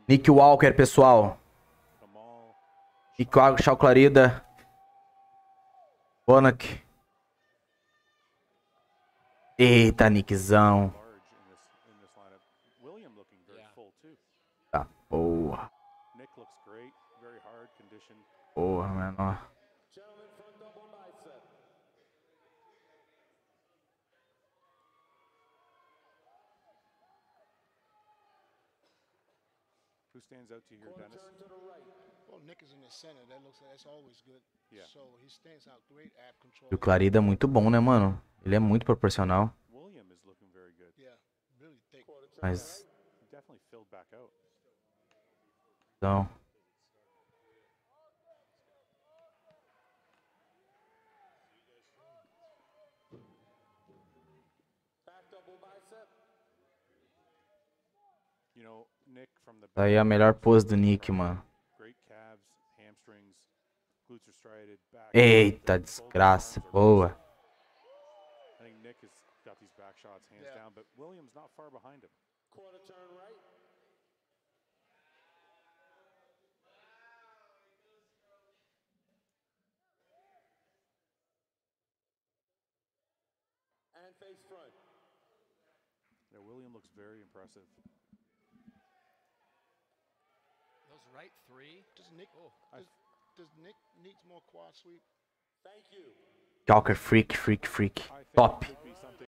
Nick Walker, pessoal. Nick Walker, Chau Clarida. Bonac. Eita, Nickzão. Tá, porra. Porra, menor. Who stands out to you here, Dennis? Well, Nick is in the center. That's always good. Yeah. So he stands out great ab control. E o Clarida é muito bom, né, mano? Ele é muito proporcional. William is looking very good. Yeah, really thick. Mas, He definitely filled back out. então... You know, Nick from the Tá aí a melhor pose do Nick, mano. great calves, hamstrings, glutes are striated, back. Eita, desgraça. Boa. I think Nick has got these back shots hands down, but William's not far behind him. Quarter turn right. And face front. Yeah, William looks very impressive. Those right three. Does Nick needs more quad sweep? Thank you. Walker, freak. I think Top. it could be something